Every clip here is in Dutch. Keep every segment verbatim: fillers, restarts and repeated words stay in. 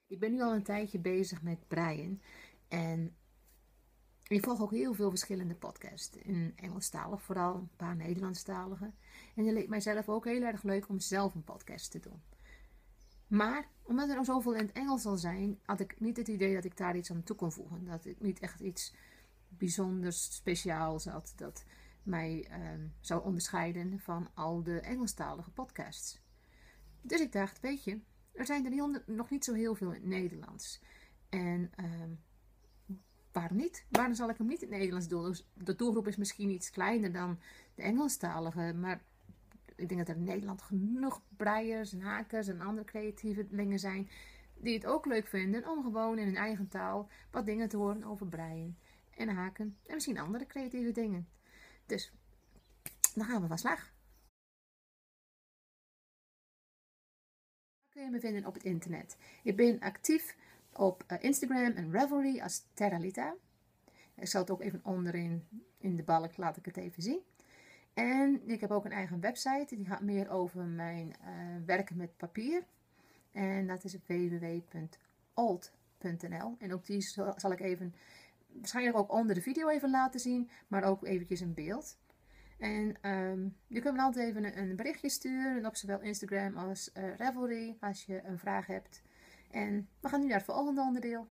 Ik ben nu al een tijdje bezig met breien en ik volg ook heel veel verschillende podcasts. In Engelstalig vooral, een paar Nederlandstalige. En het leek mijzelf ook heel erg leuk om zelf een podcast te doen. Maar omdat er nog zoveel in het Engels zal zijn, had ik niet het idee dat ik daar iets aan toe kon voegen. Dat ik niet echt iets bijzonders speciaals had dat mij eh, zou onderscheiden van al de Engelstalige podcasts. Dus ik dacht, weet je, er zijn er heel, nog niet zo heel veel in het Nederlands. En uh, waarom niet? Waarom zal ik hem niet in het Nederlands doen? De doelgroep is misschien iets kleiner dan de Engelstalige, maar ik denk dat er in Nederland genoeg breiers en hakers en andere creatievelingen zijn die het ook leuk vinden om gewoon in hun eigen taal wat dingen te horen over breien en haken en misschien andere creatieve dingen. Dus dan gaan we van slag. Kun je me vinden op het internet. Ik ben actief op uh, Instagram en Ravelry als Terralita. Ik zal het ook even onderin in de balk, laat ik het even zien. En ik heb ook een eigen website, die gaat meer over mijn uh, werken met papier. En dat is w w w punt old punt n l. En op die zal ik even, waarschijnlijk ook onder de video even laten zien, maar ook eventjes een beeld. En um, je kunt me altijd even een, een berichtje sturen op zowel Instagram als uh, Ravelry als je een vraag hebt. En we gaan nu naar het volgende onderdeel.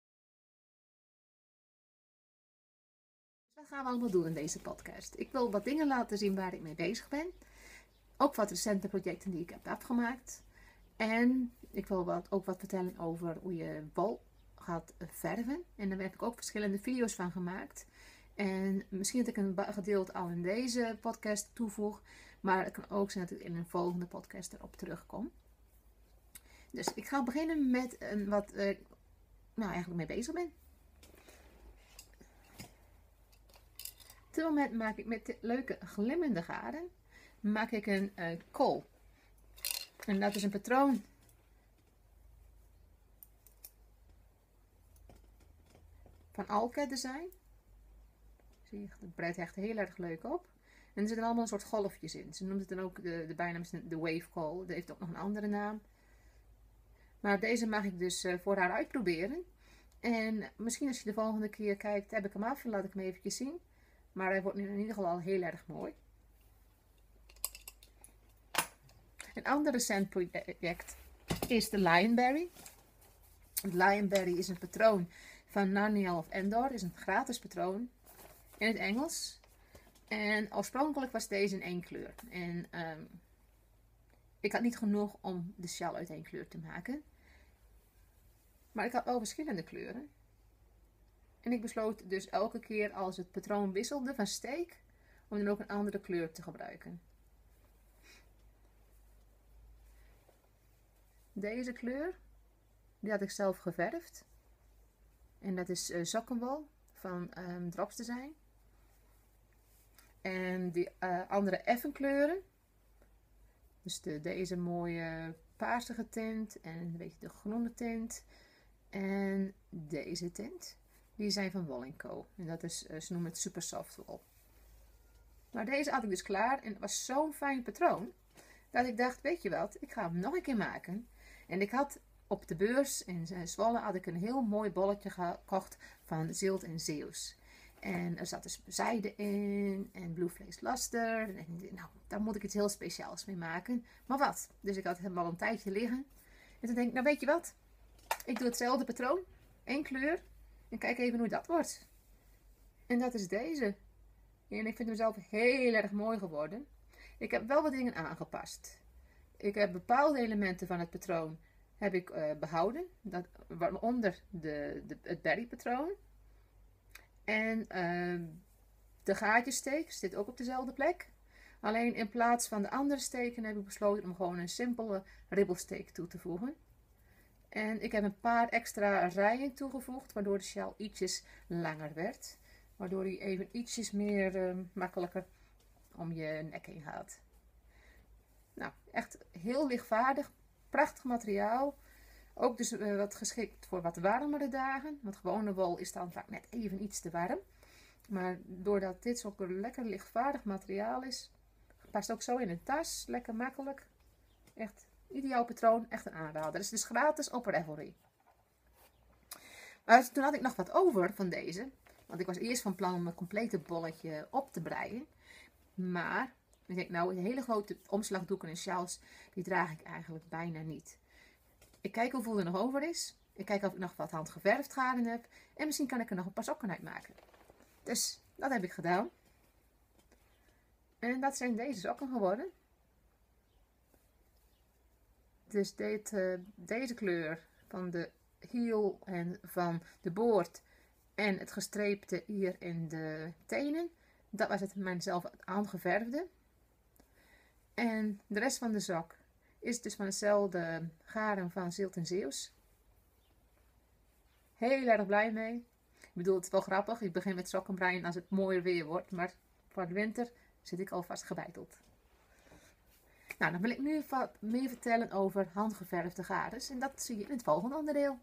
Wat gaan we allemaal doen in deze podcast? Ik wil wat dingen laten zien waar ik mee bezig ben. Ook wat recente projecten die ik heb afgemaakt. En ik wil wat, ook wat vertellen over hoe je wol gaat verven. En daar heb ik ook verschillende video's van gemaakt. En misschien dat ik een gedeelte al in deze podcast toevoeg. Maar het kan ook zijn dat ik in een volgende podcast erop terugkom. Dus ik ga beginnen met een, wat ik uh, nou, eigenlijk mee bezig ben. Op dit moment maak ik met dit leuke glimmende garen maak ik een uh, kool. En dat is een patroon van Alka Design. Zie je, dat breidt echt heel erg leuk op. En er zitten allemaal een soort golfjes in. Ze noemt het dan ook, de, de bijnaam is de wave kool. Dat heeft ook nog een andere naam. Maar deze mag ik dus uh, voor haar uitproberen. En misschien als je de volgende keer kijkt, heb ik hem af en laat ik hem eventjes zien. Maar hij wordt nu in ieder geval al heel erg mooi. Een ander recent project is de Lionberry. Het Lionberry is een patroon van Narnial of Endor. Het is een gratis patroon in het Engels. En oorspronkelijk was deze in één kleur. En um, ik had niet genoeg om de sjaal uit één kleur te maken. Maar ik had wel verschillende kleuren. En ik besloot dus elke keer als het patroon wisselde van steek, om dan ook een andere kleur te gebruiken. Deze kleur, die had ik zelf geverfd. En dat is uh, zokkenwol van um, Drops Design. En die uh, andere effen kleuren, dus de, deze mooie paarsige tint en een beetje de groene tint en deze tint, die zijn van Wool en Co. En dat is, uh, ze noemen het super soft wol. Maar deze had ik dus klaar en het was zo'n fijn patroon dat ik dacht, weet je wat, ik ga hem nog een keer maken. En ik had op de beurs in Zwolle had ik een heel mooi bolletje gekocht van Zilt en Zeeuws. En er zat dus zijde in en bluevlees laster. En nou, daar moet ik iets heel speciaals mee maken. Maar wat? Dus ik had hem al een tijdje liggen. En toen denk ik, nou weet je wat? Ik doe hetzelfde patroon. één kleur. En kijk even hoe dat wordt. En dat is deze. En ik vind hem zelf heel erg mooi geworden. Ik heb wel wat dingen aangepast. Ik heb bepaalde elementen van het patroon heb ik uh, behouden. Dat, waaronder de, de, het berrypatroon. En uh, de gaatjessteek zit ook op dezelfde plek. Alleen in plaats van de andere steken heb ik besloten om gewoon een simpele ribbelsteek toe te voegen. En ik heb een paar extra rijen toegevoegd, waardoor de sjaal ietsjes langer werd. Waardoor hij even ietsjes meer uh, makkelijker om je nek heen gaat. Nou, echt heel lichtvaardig, prachtig materiaal. Ook dus uh, wat geschikt voor wat warmere dagen. Want gewone wol is dan vaak net even iets te warm. Maar doordat dit zo'n lekker lichtvaardig materiaal is, past ook zo in een tas. Lekker makkelijk. Echt ideaal patroon, echt een aanrader. Het is dus gratis op Ravelry. Uh, toen had ik nog wat over van deze. Want ik was eerst van plan om een complete bolletje op te breien. Maar ik denk, nou, een hele grote omslagdoeken en sjaals, die draag ik eigenlijk bijna niet. Ik kijk hoeveel er nog over is. Ik kijk of ik nog wat handgeverfd garen heb. En misschien kan ik er nog een paar sokken uit maken. Dus dat heb ik gedaan. En dat zijn deze sokken geworden. Dus dit, uh, deze kleur van de hiel en van de boord en het gestreepte hier in de tenen, dat was het mijzelf aangeverfde. En de rest van de zak is dus van hetzelfde garen van Zilt en Zeeuws. Heel erg blij mee. Ik bedoel, het is wel grappig. Ik begin met sokken breien als het mooier weer wordt, maar voor de winter zit ik alvast gebeiteld. Nou, dan wil ik nu wat meer vertellen over handgeverfde garens en dat zie je in het volgende onderdeel.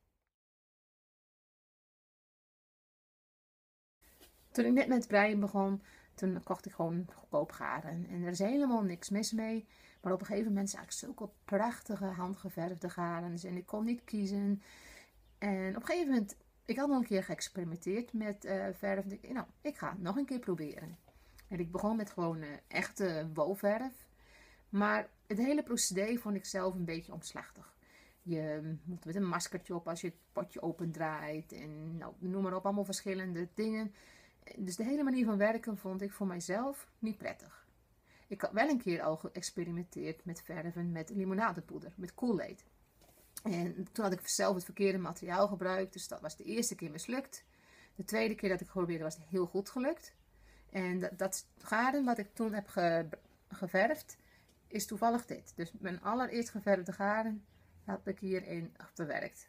Toen ik net met breien begon, toen kocht ik gewoon goedkoop garen en er is helemaal niks mis mee. Maar op een gegeven moment zag ik zulke prachtige handgeverfde garens en ik kon niet kiezen. En op een gegeven moment, ik had nog een keer geëxperimenteerd met uh, verf. Ik, nou, ik ga het nog een keer proberen. En ik begon met gewoon uh, echte wolverf. Maar het hele procedé vond ik zelf een beetje omslachtig. Je moet met een maskertje op als je het potje opendraait. En nou, noem maar op, allemaal verschillende dingen. Dus de hele manier van werken vond ik voor mijzelf niet prettig. Ik had wel een keer al geëxperimenteerd met verven met limonadepoeder, met Kool-Aid. En toen had ik zelf het verkeerde materiaal gebruikt, dus dat was de eerste keer mislukt. De tweede keer dat ik probeerde was het heel goed gelukt. En dat, dat garen wat ik toen heb ge, geverfd, is toevallig dit. Dus mijn allereerst geverfde garen heb ik hierin bewerkt.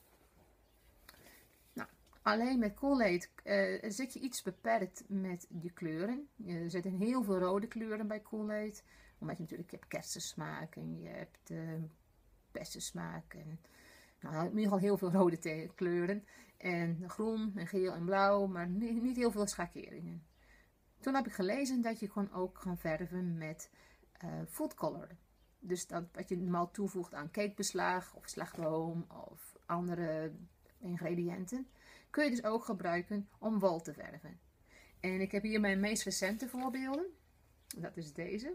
Nou, alleen met Kool-Aid uh, zit je iets beperkt met die kleuren. Er zitten heel veel rode kleuren bij Kool-Aid. Omdat je natuurlijk, je hebt kersensmaak en je hebt uh, bessensmaak. En, nou, in ieder geval heel veel rode kleuren. En groen en geel en blauw, maar niet, niet heel veel schakeringen. Toen heb ik gelezen dat je kon ook gaan verven met uh, food color. Dus dat wat je normaal toevoegt aan cakebeslag of slagroom of andere ingrediënten, kun je dus ook gebruiken om wol te verven. En ik heb hier mijn meest recente voorbeelden. Dat is deze.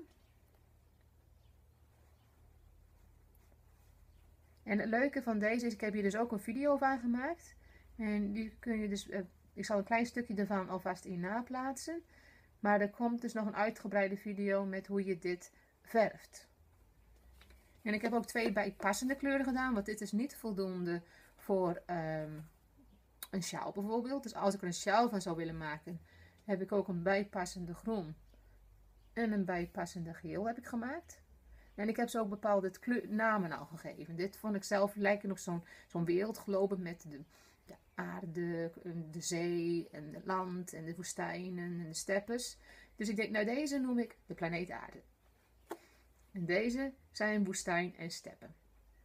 En het leuke van deze is, ik heb hier dus ook een video van gemaakt. En die kun je dus, uh, ik zal een klein stukje ervan alvast in naplaatsen. Maar er komt dus nog een uitgebreide video met hoe je dit verft. En ik heb ook twee bijpassende kleuren gedaan, want dit is niet voldoende voor um, een sjaal bijvoorbeeld. Dus als ik er een sjaal van zou willen maken, heb ik ook een bijpassende groen en een bijpassende geel heb ik gemaakt. En ik heb ze ook bepaalde kleur, namen al gegeven. Dit vond ik zelf lijken op zo'n zo'n wereldglobe met de, de aarde, de zee en het land en de woestijnen en de steppes. Dus ik denk, nou deze noem ik de planeet aarde. En deze zijn woestijn en steppen.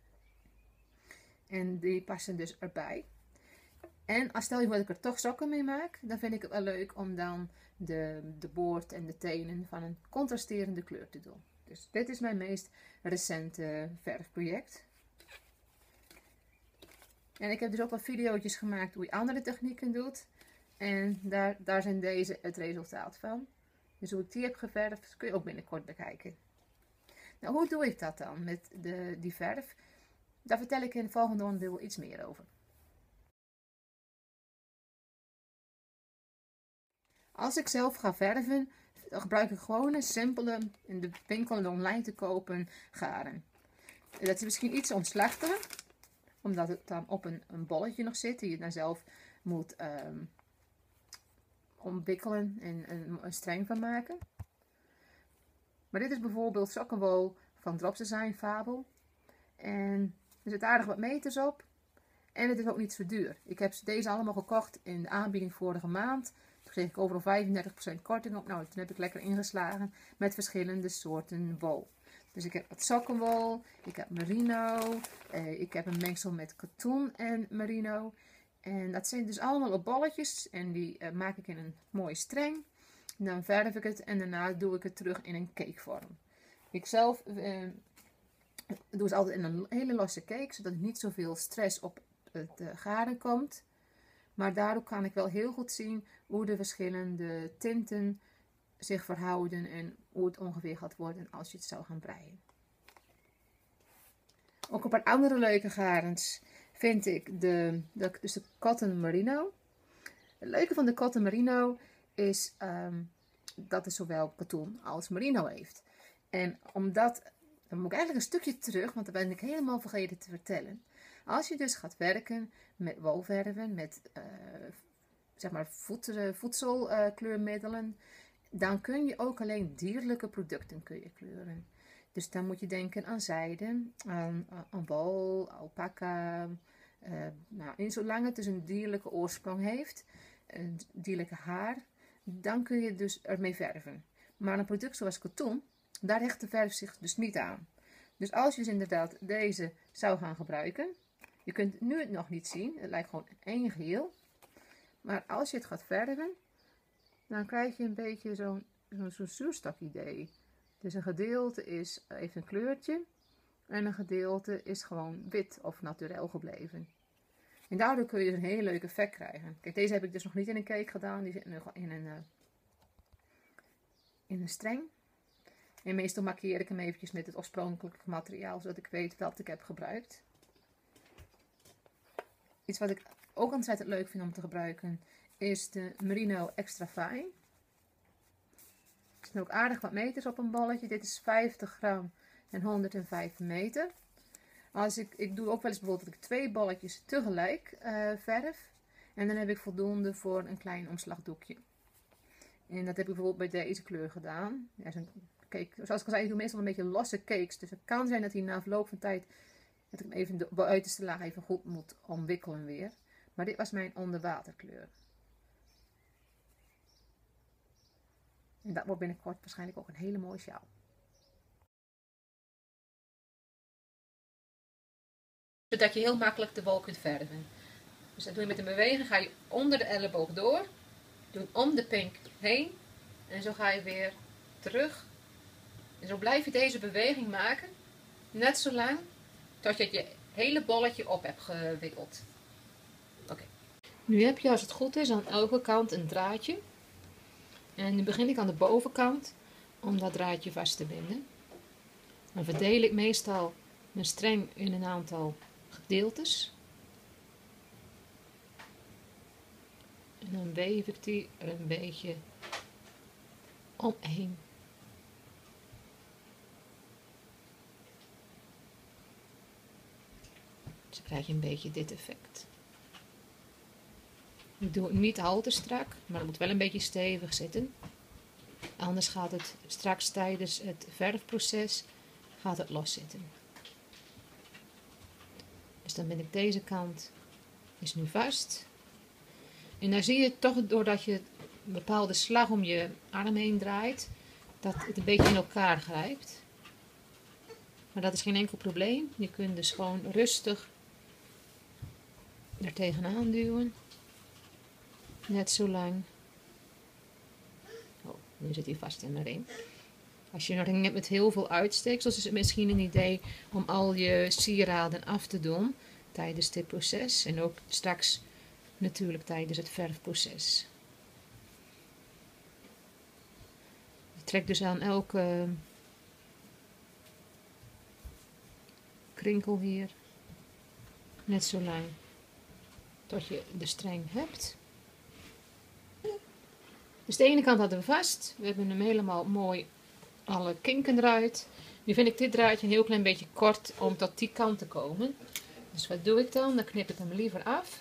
En die passen dus erbij. En als stel je voor dat ik er toch sokken mee maak, dan vind ik het wel leuk om dan de, de boord en de tenen van een contrasterende kleur te doen. Dus dit is mijn meest recente verfproject. En ik heb dus ook wat video's gemaakt hoe je andere technieken doet. En daar, daar zijn deze het resultaat van. Dus hoe ik die heb geverfd, kun je ook binnenkort bekijken. Nou, hoe doe ik dat dan met de, die verf? Daar vertel ik in het volgende onderdeel iets meer over. Als ik zelf ga verven, dan gebruik ik gewoon een simpele, in de winkel en online te kopen, garen. Dat is misschien iets omslachtiger, omdat het dan op een, een bolletje nog zit, die je dan zelf moet um, omwikkelen en een, een streng van maken. Maar dit is bijvoorbeeld sokkenwol van Drops Design Fabel. En er zit aardig wat meters op. En het is ook niet zo duur. Ik heb deze allemaal gekocht in de aanbieding vorige maand. Toen kreeg ik overal vijfendertig procent korting op. Nou, toen heb ik lekker ingeslagen met verschillende soorten wol. Dus ik heb wat sokkenwol, ik heb merino, eh, ik heb een mengsel met katoen en merino. En dat zijn dus allemaal op bolletjes en die uh, maak ik in een mooie streng. En dan verf ik het en daarna doe ik het terug in een cakevorm. Ik zelf uh, doe het altijd in een hele losse cake, zodat ik niet zoveel stress op het uh, garen komt. Maar daardoor kan ik wel heel goed zien hoe de verschillende tinten zich verhouden en hoe het ongeveer gaat worden als je het zou gaan breien. Ook een paar andere leuke garens vind ik de, de, dus de Cotton Merino. Het leuke van de Cotton Merino is um, dat het zowel katoen als merino heeft. En omdat, dan moet ik eigenlijk een stukje terug, want dat ben ik helemaal vergeten te vertellen. Als je dus gaat werken met wolverven, met uh, zeg maar voed, voedselkleurmiddelen, uh, dan kun je ook alleen dierlijke producten kun je kleuren. Dus dan moet je denken aan zijde, aan, aan wol, alpaca. Uh, nou, en zolang het dus een dierlijke oorsprong heeft, een dierlijke haar, dan kun je dus ermee verven. Maar een product zoals katoen, daar hecht de verf zich dus niet aan. Dus als je dus inderdaad deze zou gaan gebruiken, je kunt nu het nog niet zien, het lijkt gewoon één geheel. Maar als je het gaat verven, dan krijg je een beetje zo'n zo'n zo zuurstok idee. Dus een gedeelte is, heeft een kleurtje en een gedeelte is gewoon wit of naturel gebleven. En daardoor kun je dus een hele leuke effect krijgen. Kijk, deze heb ik dus nog niet in een cake gedaan, die zit nog in een, uh, in een streng. En meestal markeer ik hem eventjes met het oorspronkelijke materiaal, zodat ik weet wat ik heb gebruikt. Iets wat ik ook ontzettend leuk vind om te gebruiken, is de Merino Extra Fine. Er zitten ook aardig wat meters op een balletje. Dit is vijftig gram en honderdvijf meter. Als ik, ik doe ook wel eens bijvoorbeeld dat ik twee balletjes tegelijk uh, verf. En dan heb ik voldoende voor een klein omslagdoekje. En dat heb ik bijvoorbeeld bij deze kleur gedaan. Ja, zo'n cake, zoals ik al zei, ik doe meestal een beetje losse cakes. Dus het kan zijn dat hij na verloop van tijd, dat ik hem even de buitenste laag even goed moet omwikkelen weer. Maar dit was mijn onderwaterkleur. En dat wordt binnenkort waarschijnlijk ook een hele mooie sjaal. Zodat je heel makkelijk de wol kunt verven. Dus dat doe je met een beweging, ga je onder de elleboog door, doe om de pink heen en zo ga je weer terug. En zo blijf je deze beweging maken, net zo lang tot je je hele bolletje op hebt gewikkeld. Oké. Okay. Nu heb je, als het goed is, aan elke kant een draadje. En nu begin ik aan de bovenkant om dat draadje vast te binden. Dan verdeel ik meestal mijn streng in een aantal gedeeltes. En dan weef ik die er een beetje omheen. Dus dan krijg je een beetje dit effect. Ik doe het niet al te strak, maar het moet wel een beetje stevig zitten. Anders gaat het straks tijdens het verfproces gaat het loszitten. Dus dan ben ik deze kant is nu vast. En dan zie je toch, doordat je een bepaalde slag om je arm heen draait, dat het een beetje in elkaar grijpt. Maar dat is geen enkel probleem. Je kunt dus gewoon rustig er tegenaan duwen. Net zo lang. Oh, nu zit hij vast in de ring. Als je een ring hebt met heel veel uitsteeksels, is het misschien een idee om al je sieraden af te doen tijdens dit proces. En ook straks natuurlijk tijdens het verfproces. Je trekt dus aan elke krinkel hier net zo lang tot je de streng hebt. Dus de ene kant hadden we vast. We hebben hem helemaal mooi alle kinken eruit. Nu vind ik dit draadje een heel klein beetje kort om tot die kant te komen. Dus wat doe ik dan? Dan knip ik hem liever af.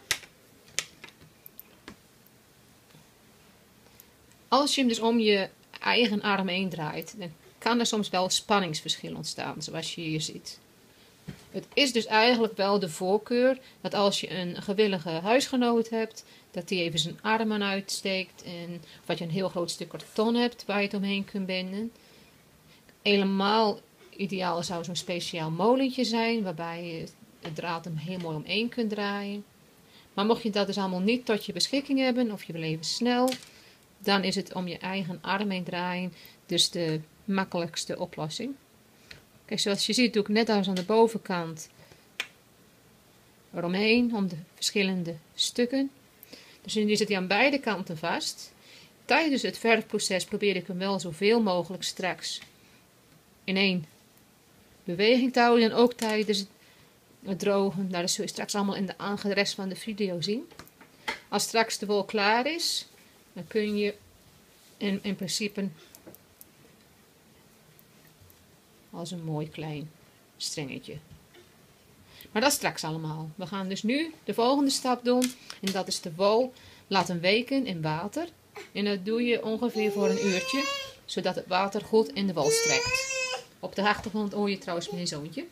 Als je hem dus om je eigen arm heen draait, dan kan er soms wel spanningsverschil ontstaan, zoals je hier ziet. Het is dus eigenlijk wel de voorkeur dat als je een gewillige huisgenoot hebt, dat die even zijn armen uitsteekt. En, of dat je een heel groot stuk karton hebt waar je het omheen kunt binden. Helemaal ideaal zou zo'n speciaal molentje zijn, waarbij je het draad hem heel mooi omheen kunt draaien. Maar mocht je dat dus allemaal niet tot je beschikking hebben, of je wil even snel, dan is het om je eigen arm heen draaien dus de makkelijkste oplossing. Kijk, zoals je ziet doe ik net als aan de bovenkant eromheen, om de verschillende stukken. Dus nu zit hij aan beide kanten vast. Tijdens het verfproces probeer ik hem wel zoveel mogelijk straks in één beweging te houden. En ook tijdens het drogen. Nou, dat zul je straks allemaal in de, de rest van de video zien. Als straks de wol klaar is, dan kun je in, in principe als een mooi klein strengetje. Maar dat straks allemaal. We gaan dus nu de volgende stap doen. En dat is de wol laten weken in water. En dat doe je ongeveer voor een uurtje. Zodat het water goed in de wol strekt. Op de achtergrond hoor je trouwens mijn zoontje.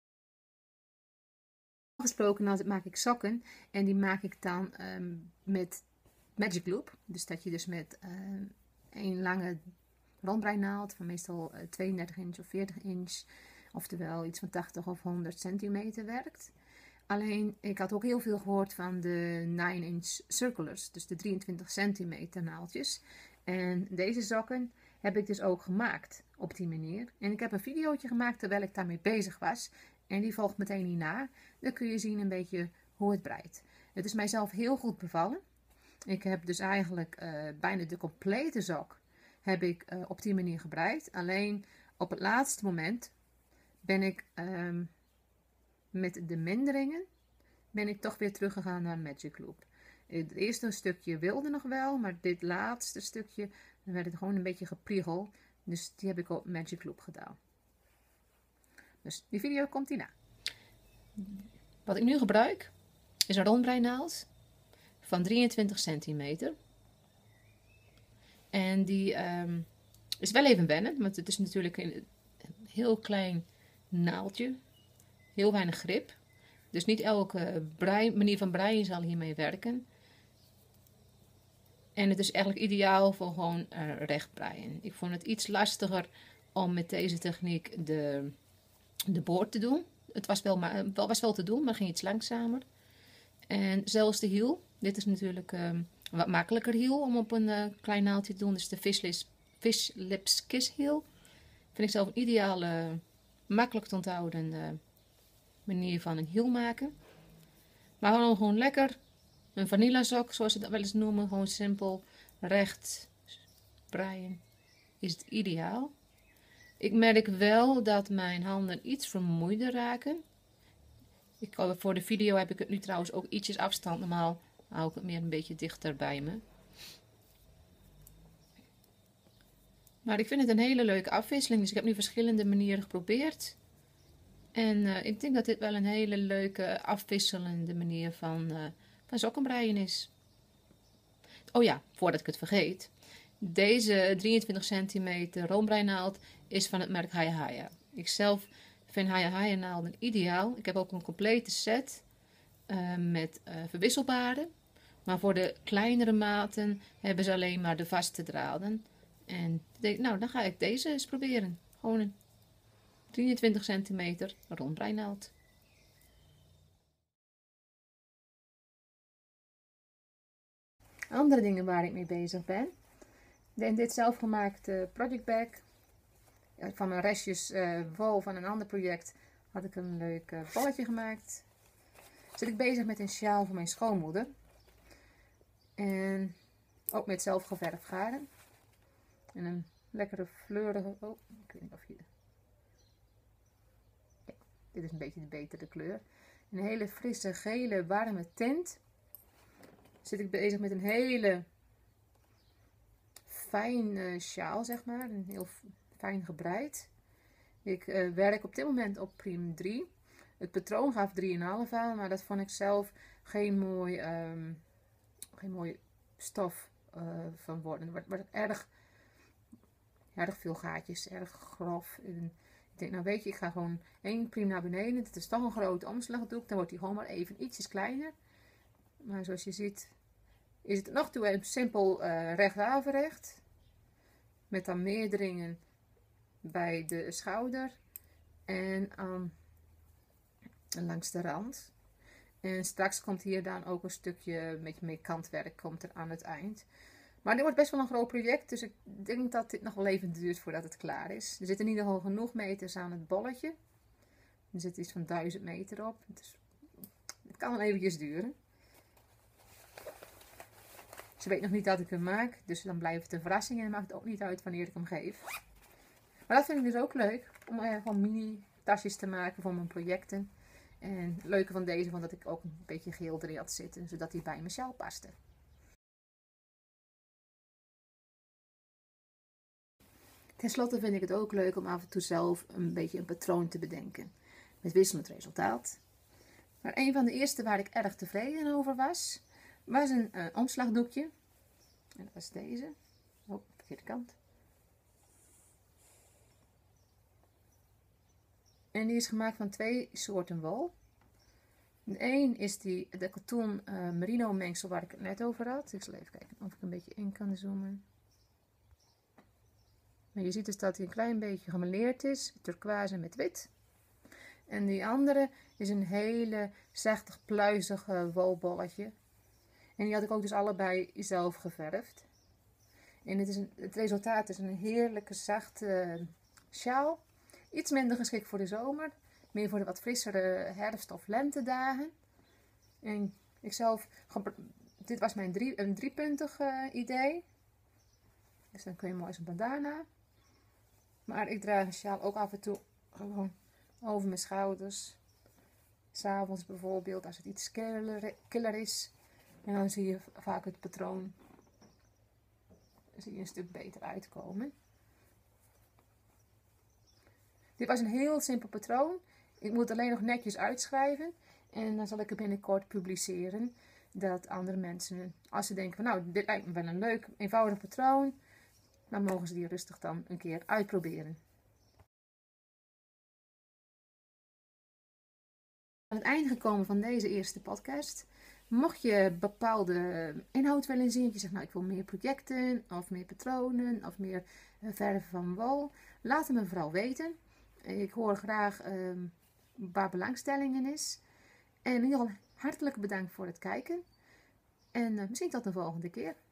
Gesproken altijd maak ik sokken. En die maak ik dan um, met Magic Loop. Dus dat je dus met um, een lange rondbreinaald van meestal uh, tweeëndertig inch of veertig inch. Oftewel iets van tachtig of honderd centimeter werkt. Alleen, ik had ook heel veel gehoord van de nine inch circulars. Dus de drieëntwintig centimeter naaldjes. En deze sokken heb ik dus ook gemaakt op die manier. En ik heb een videootje gemaakt terwijl ik daarmee bezig was. En die volgt meteen hierna. Dan kun je zien een beetje hoe het breidt. Het is mijzelf heel goed bevallen. Ik heb dus eigenlijk uh, bijna de complete sok heb ik uh, op die manier gebreid. Alleen op het laatste moment ben ik um, met de minderingen ben ik toch weer teruggegaan naar Magic Loop. Het eerste stukje wilde nog wel, maar dit laatste stukje dan werd het gewoon een beetje gepriegeld. Dus die heb ik op Magic Loop gedaan. Dus die video komt hierna. Wat ik nu gebruik is een rondbreinaald van drieëntwintig centimeter. En die um, is wel even wennen, want het is natuurlijk een heel klein naaldje. Heel weinig grip. Dus niet elke brei, manier van breien zal hiermee werken. En het is eigenlijk ideaal voor gewoon uh, recht breien. Ik vond het iets lastiger om met deze techniek de, de boord te doen. Het was wel, maar, was wel te doen, maar ging iets langzamer. En zelfs de hiel. Dit is natuurlijk um, een wat makkelijker hiel om op een uh, klein naaldje te doen. Dus de Fish Lips, Fish Lips Kiss hiel. Vind ik zelf een ideale, makkelijk te onthouden uh, manier van een hiel maken. Maar gewoon, gewoon lekker een vanillazok, zoals ze dat wel eens noemen. Gewoon simpel, recht breien is het ideaal. Ik merk wel dat mijn handen iets vermoeider raken. Ik, voor de video heb ik het nu trouwens ook ietsjes afstand. Normaal hou ik het meer een beetje dichter bij me. Maar ik vind het een hele leuke afwisseling. Dus ik heb nu verschillende manieren geprobeerd. En uh, ik denk dat dit wel een hele leuke afwisselende manier van, uh, van sokkenbreien is. Oh ja, voordat ik het vergeet. Deze drieëntwintig centimeter rondbreinaald is van het merk Haya Haya. Ik zelf vind Haya Haya naalden ideaal. Ik heb ook een complete set uh, met uh, verwisselbare. Maar voor de kleinere maten hebben ze alleen maar de vaste draden. En de, nou, dan ga ik deze eens proberen. Gewoon een drieëntwintig centimeter rondbreinaald. Andere dingen waar ik mee bezig ben. In dit zelfgemaakte project bag. Van mijn restjes uh, wol van een ander project had ik een leuk uh, balletje gemaakt. Zit ik bezig met een sjaal voor mijn schoonmoeder. En ook met zelfgeverfd garen. En een lekkere fleurige... Oh, ik weet niet of je... Ja, dit is een beetje de betere kleur. Een hele frisse, gele, warme tint. Zit ik bezig met een hele fijne sjaal, zeg maar. Een heel fijn gebreid. Ik uh, werk op dit moment op Priem drie. Het patroon gaf drie komma vijf aan, maar dat vond ik zelf geen mooi, um, geen mooi stof uh, van worden. Het wordt erg, erg veel gaatjes, erg grof. En ik denk, nou weet je, ik ga gewoon één priem naar beneden. Het is toch een grote omslagdoek, dan wordt die gewoon maar even ietsjes kleiner. Maar zoals je ziet, is het nog toe een simpel uh, recht-averecht. Met dan meerderingen bij de schouder en um, langs de rand. En straks komt hier dan ook een stukje met meer kantwerk komt er aan het eind. Maar dit wordt best wel een groot project, dus ik denk dat dit nog wel even duurt voordat het klaar is. Er zitten in ieder geval genoeg meters aan het bolletje. Er zit iets van duizend meter op. Dus het kan wel eventjes duren. Ze weet nog niet dat ik hem maak, dus dan blijft het een verrassing en maakt het ook niet uit wanneer ik hem geef. Maar dat vind ik dus ook leuk, om uh, gewoon mini tasjes te maken voor mijn projecten. En het leuke van deze vond dat ik ook een beetje geel erin had zitten, zodat hij bij mijn sjaal paste. Ten slotte vind ik het ook leuk om af en toe zelf een beetje een patroon te bedenken. Met wisselend resultaat. Maar een van de eerste waar ik erg tevreden over was, was een uh, omslagdoekje. En dat was deze. Oh, verkeerde kant. En die is gemaakt van twee soorten wol. De een is die, de katoen uh, merino mengsel waar ik het net over had. Ik zal even kijken of ik een beetje in kan zoomen. Maar je ziet dus dat hij een klein beetje gemêleerd is. Turquoise met wit. En die andere is een hele zachte, pluizige wolbolletje. En die had ik ook dus allebei zelf geverfd. En het, is een, het resultaat is een heerlijke, zachte sjaal. Iets minder geschikt voor de zomer. Meer voor de wat frissere herfst- of lentedagen. En ik zelf, dit was mijn drie, een driepuntig uh, idee. Dus dan kun je mooi zo'n bandana. Maar ik draag een sjaal ook af en toe gewoon over mijn schouders. 'S Avonds bijvoorbeeld, als het iets killer, killer is. En dan zie je vaak het patroon. Zie je een stuk beter uitkomen. Dit was een heel simpel patroon. Ik moet het alleen nog netjes uitschrijven. En dan zal ik het binnenkort publiceren. Dat andere mensen, als ze denken van nou, dit lijkt me wel een leuk, eenvoudig patroon. Dan mogen ze die rustig dan een keer uitproberen. Aan het einde gekomen van deze eerste podcast. Mocht je bepaalde inhoud willen zien, je zegt nou ik wil meer projecten of meer patronen of meer verven van wol, laat het me vooral weten. Ik hoor graag uh, waar belangstellingen is. En in ieder geval hartelijk bedankt voor het kijken. En uh, misschien tot de volgende keer.